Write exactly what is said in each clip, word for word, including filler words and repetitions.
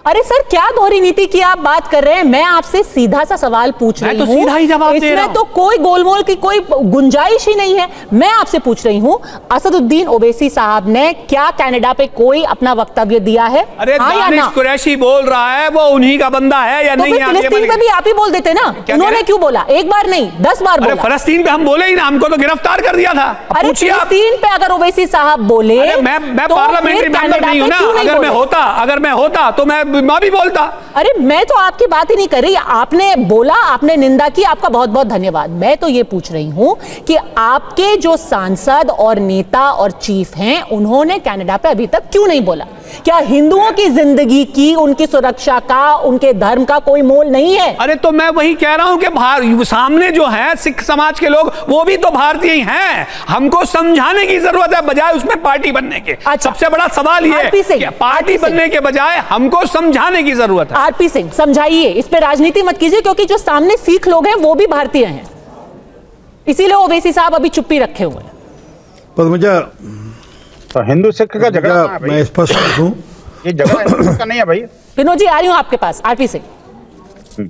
अरे सर, क्या दोहरी नीति की आप बात कर रहे हैं? मैं आपसे सीधा सा सवाल पूछ रही हूँ, तो सीधा ही जवाब दे रहा हूं। इसमें तो कोई गोलमोल की कोई गुंजाइश ही नहीं है। मैं आपसे पूछ रही हूँ, असदुद्दीन ओवैसी साहब ने क्या कनाडा पे कोई अपना वक्तव्य दिया है? अरे हाँ या ना? कुरैशी बोल रहा है, वो उन्हीं का बंदा है या तो नहीं? फिर फिलिस्तीन पे भी आप ही बोल देते ना, उन्होंने क्यों बोला? एक बार नहीं, दस बार बोला। फलस्तीन पे हम बोले ही ना, हमको तो गिरफ्तार कर दिया था। अरे फिलिस्तीन पे अगर ओवैसी साहब बोले, मैं मैं पार्लियामेंट्री मेंबर नहीं हूं ना। अगर मैं होता अगर मैं होता तो मैं मैं भी बोलता। अरे मैं तो आपकी बात ही नहीं कर रही, आपने बोला, आपने निंदा की, आपका बहुत बहुत धन्यवाद। मैं तो ये पूछ रही हूं कि आपके जो सांसद और नेता और चीफ हैं, उन्होंने कनाडा पे अभी तक क्यों नहीं बोला? क्या हिंदुओं की जिंदगी की, उनकी सुरक्षा का, उनके धर्म का कोई मोल नहीं है? अरे तो मैं वही कह रहा हूं कि सामने जो है सिख समाज के लोग, वो भी तो भारतीय ही हैं। हमको समझाने की जरूरत है बजाय उसमें पार्टी बनने के। अच्छा, सबसे बड़ा सवाल ये है, पार्टी बनने के बजाय हमको समझाने की जरूरत है। आरपी सिंह, समझाइए, इस पे राजनीति मत कीजिए, क्योंकि जो सामने सिख लोग हैं वो भी भारतीय हैं, इसीलिए ओवैसी साहब अभी चुप्पी रखे हुए हैं। पर मुझे तो हिंदू सिख का झगड़ा है, मैं स्पष्ट हूं, ये झगड़ा हिंदू का नहीं है भाई। विनोद जी, आ रही हूं आपके पास। आरपी सिंह,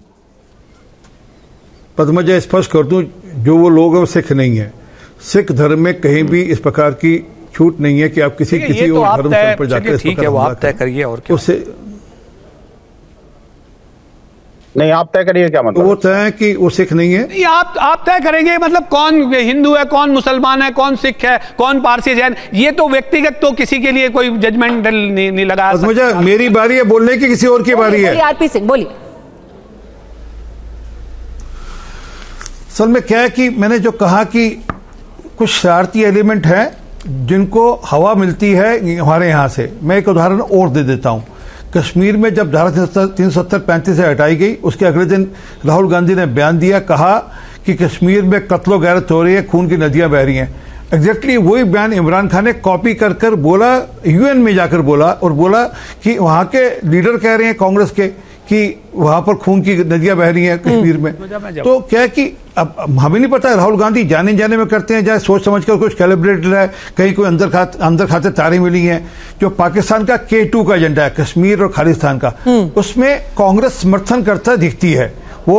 पर मुझे स्पष्ट कर दूं, जो वो लोग हैं वो सिख नहीं है। सिख धर्म में कहीं भी इस प्रकार की छूट नहीं है कि आप किसी किसी तो और धर्म स्थल पर जाकर ठीक है, वो आप तय करिए। और क्या उससे नहीं, आप तय करिए क्या मतलब? वो तय है कि वो सिख नहीं है। नहीं, आप आप तय करेंगे, मतलब कौन हिंदू है, कौन मुसलमान है, कौन सिख है, कौन पारसी जैन, ये तो व्यक्तिगत तो किसी के लिए कोई जजमेंट नहीं, नहीं लगा सकता। मुझे मेरी बारी है बोलने की, किसी और की बारी है? आरपी सिंह बोलिए। असल में क्या है कि मैंने जो कहा कि कुछ शरारती एलिमेंट हैं जिनको हवा मिलती है हमारे यहाँ से। मैं एक उदाहरण और दे देता हूँ। कश्मीर में जब धारा तीन सौ सत्तर पैंतीस से हटाई गई, उसके अगले दिन राहुल गांधी ने बयान दिया, कहा कि कश्मीर में कत्लो गैरत हो रही है, खून की नदियां बह रही हैं। एग्जैक्टली वही बयान इमरान खान ने कॉपी कर कर बोला, यूएन में जाकर बोला, और बोला कि वहां के लीडर कह रहे हैं कांग्रेस के कि वहां पर खून की नदियां बह रही हैं कश्मीर में। तो क्या है कि अब हमें नहीं पता, राहुल गांधी जाने जाने में करते हैं, चाहे सोच समझ कर कुछ कैलिब्रेटेड है, कहीं कोई अंदर खाते अंदर खाते तारे मिली हैं। जो पाकिस्तान का के टू का एजेंडा है, कश्मीर और खालिस्तान का, उसमें कांग्रेस समर्थन करता दिखती है।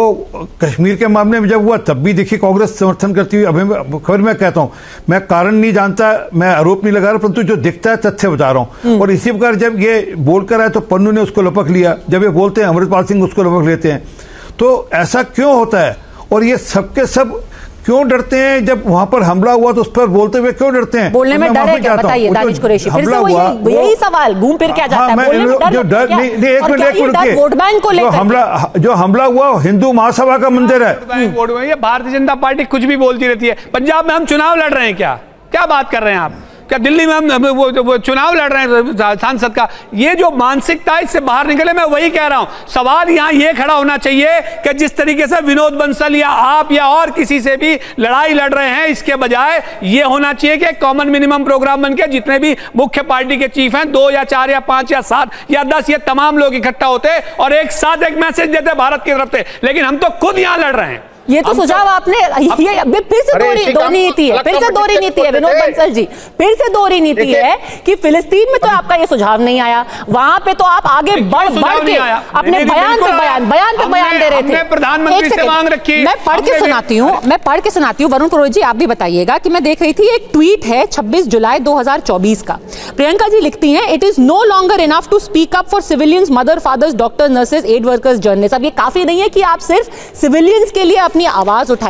वो कश्मीर के मामले में जब हुआ तब भी देखिए कांग्रेस समर्थन करती हुई। अभी खबर मैं कहता हूं, मैं कारण नहीं जानता, मैं आरोप नहीं लगा रहा, परंतु जो दिखता है तथ्य बता रहा हूं। और इसी प्रकार जब ये बोलकर आए तो पन्नू ने उसको लपक लिया, जब ये बोलते हैं अमृतपाल सिंह उसको लपक लेते हैं। तो ऐसा क्यों होता है? और ये सबके सब क्यों डरते हैं? जब वहां पर हमला हुआ तो उस पर बोलते हुए क्यों डरते हैं? बोलने में डर है क्या? बताइए दानिश कुरैशी, फिर से वही यही सवाल घूम फिर क्या जाता है? बोलने में डर, जो डर नहीं, नहीं एक मिनट एक मिनट वोट बैंक को लेकर हमला जो हमला हुआ हिंदू महासभा का मंदिर है। ये भारतीय जनता पार्टी कुछ भी बोलती रहती है। पंजाब में हम चुनाव लड़ रहे हैं, क्या क्या बात कर रहे हैं आप? क्या दिल्ली में हम वो, वो चुनाव लड़ रहे हैं सांसद का? ये जो मानसिकता है इससे बाहर निकले। मैं वही कह रहा हूं, सवाल यहां ये खड़ा होना चाहिए कि जिस तरीके से विनोद बंसल या आप या और किसी से भी लड़ाई लड़ रहे हैं, इसके बजाय ये होना चाहिए कि कॉमन मिनिमम प्रोग्राम बनके जितने भी मुख्य पार्टी के चीफ हैं, दो या चार या पांच या सात या दस, ये तमाम लोग इकट्ठा होते और एक साथ एक मैसेज देते भारत की तरफ से। लेकिन हम तो खुद यहां लड़ रहे हैं। ये तो सुझाव आपने, ये फिर से दोहरी दो नीति है, फिर से दोहरी नीति है विनोद बंसल जी, फिर से दोहरी नीति है कि फिलिस्तीन में तो आपका ये सुझाव नहीं आया, वहां पे तो आप आगे बढ़ बढ़ के अपने बयान पे बयान बयान पे बयान दे रहे थे। प्रधानमंत्री से मांग रखी, मैं पढ़ के सुनाती हूँ, मैं पढ़ के सुनाती हूँ। वरुण पुरोहित जी आप भी बताइएगा कि मैं देख रही थी एक ट्वीट है छब्बीस जुलाई दो हजार चौबीस का। प्रियंका जी लिखती हैं, it is no longer enough to speak up for civilians, mother, fathers, doctors, nurses, aid workers, journalist. अब ये काफी नहीं है कि आप सिर्फ सिविलियंस के लिए अपनी आवाज उठाइए,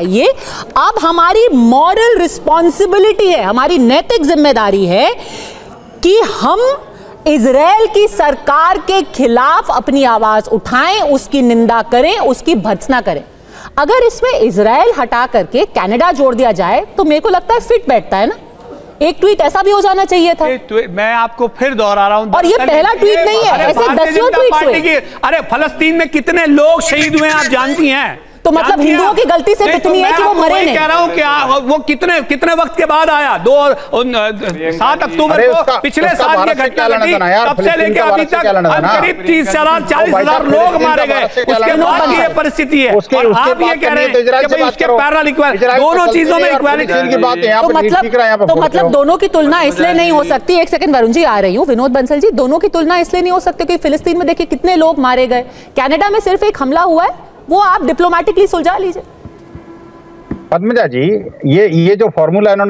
अब हमारी मॉरल रिस्पॉन्सिबिलिटी है, हमारी नैतिक जिम्मेदारी है कि हम इजराइल की सरकार के खिलाफ अपनी आवाज उठाएं, उसकी निंदा करें, उसकी भर्त्सना करें। अगर इसमें इजराइल हटा करके कनाडा जोड़ दिया जाए तो मेरे को लगता है फिट बैठता है ना। एक ट्वीट ऐसा भी हो जाना चाहिए था। मैं आपको फिर दोहरा रहा हूं, और ये पहला ट्वीट नहीं है, ऐसे दसियों ट्वीट हुए। अरे फलस्तीन में कितने लोग शहीद हुए आप जानती हैं? तो मतलब हिंदुओं की गलती सिर्फ इतनी है कि वो मरे नहीं। कह रहा हूँ कि वो कितने कितने वक्त के बाद आया, दो सात अक्टूबर को पिछले साल की घटना घटी, तब से लेकर अभी तक करीब तीस हजार चालीस हजार लोग मारे गए, उसके बाद ये परिस्थिति है। और आप ये कह रहे हैं कि भाई उसके पैरेलल इक्वालिटी, दोनों चीजों में इक्वालिटी की बात है। तो मतलब तो मतलब दोनों की तुलना इसलिए नहीं हो सकती, एक सेकंड वरुण जी आ रही हूँ, विनोद बंसल जी, दोनों की तुलना इसलिए नहीं हो सकती कि फिलिस्तीन में देखिए कितने लोग मारे गए, कनाडा में सिर्फ एक हमला हुआ है, वो आप डिप्लोमेटिकली सुलझा लीजिए। पद्मजा जी, ये ये जो फॉर्मूला इन्होंने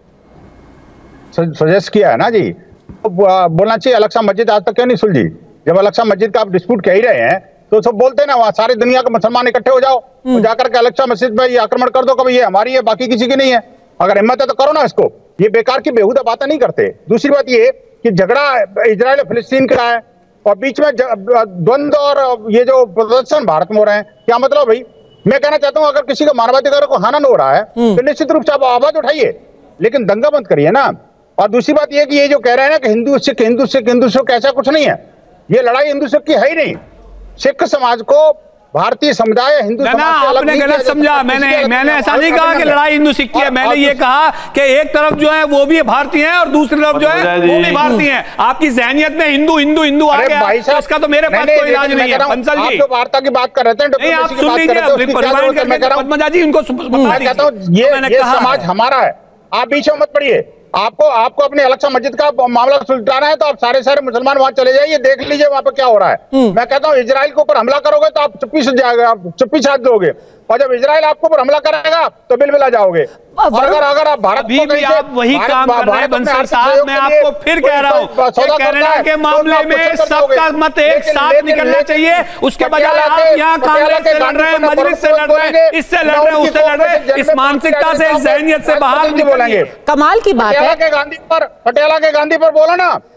सजेस्ट किया है ना जी, तो बोलना चाहिए अल-अक्सा मस्जिद आज तक क्यों नहीं सुलझी? जब अल-अक्सा मस्जिद का आप डिस्प्यूट कह ही रहे हैं तो सब बोलते हैं ना, वहां सारी दुनिया के मुसलमान इकट्ठे हो जाओ, तो जाकर के अल-अक्सा मस्जिद में ये आक्रमण कर दो, कभी ये हमारी है बाकी किसी की नहीं है। अगर हिम्मत है तो करो ना इसको, ये बेकार की बेहुदा बातें नहीं करते। दूसरी बात ये कि झगड़ा इजराइल फिलिस्तीन का है और बीच में द्वंद्व और ये जो प्रदर्शन भारत में हो रहे हैं, क्या मतलब भाई? मैं कहना चाहता हूं अगर किसी का मानवाधिकारों को हनन हो रहा है तो निश्चित रूप से आप आवाज उठाइए, लेकिन दंगा बंद करिए ना। और दूसरी बात यह कि ये जो कह रहे हैं ना कि हिंदू सिख हिंदू सिख हिंदू सिख, ऐसा कुछ नहीं है। ये लड़ाई हिंदू सिख की है ही नहीं। सिख समाज को भारतीय समुदाय हिंदू समाज से अलग आपने गलत समझा। मैंने मैंने ऐसा नहीं कहा कि लड़ाई हिंदू सिख की है। मैंने ये कहा कि एक तरफ जो है वो भी भारतीय हैं और दूसरी तरफ जो है वो भी भारतीय हैं। आपकी जहनियत में हिंदू हिंदू हिंदू आ गया, तो इसका तो मेरे पास कोई इलाज नहीं है। बंसल जी, जो वार्ता की बात कर रहे थे, नहीं आप सुन लीजिए, पद्मजा जी उनको मैं कहता हूँ ये समाज हमारा है, आप बीच में मत पड़िए। आपको आपको अपने अल-अक्सा मस्जिद का मामला सुलझाना है तो आप सारे सारे मुसलमान वहां चले जाइए, देख लीजिए वहां पे क्या हो रहा है। मैं कहता हूं इजराइल के ऊपर हमला करोगे तो आप चुप्पी से जाओगे, आप चुप्पी साध दोगे, और जब इजराइल आपके ऊपर हमला करेगा तो बिलबिला जाओगे। और अगर अगर आप भारत अभी भी आप वही काम कर रहे हैं बंसल साहब। मैं आपको फिर कह रहा हूं कनाडा के मामले में सबका मत एक साथ निकलना चाहिए, उसके बजाय आप यहाँ कांग्रेस से लड़ रहे हैं, मजलिस से लड़ रहे हैं, इससे लड़ रहे हैं, उससे लड़ रहे हैं, इस मानसिकता से, इस जहनियत से बाहर बोलेंगे। कमाल की बात है। के गांधी पर पटियाला के गांधी पर बोलो ना,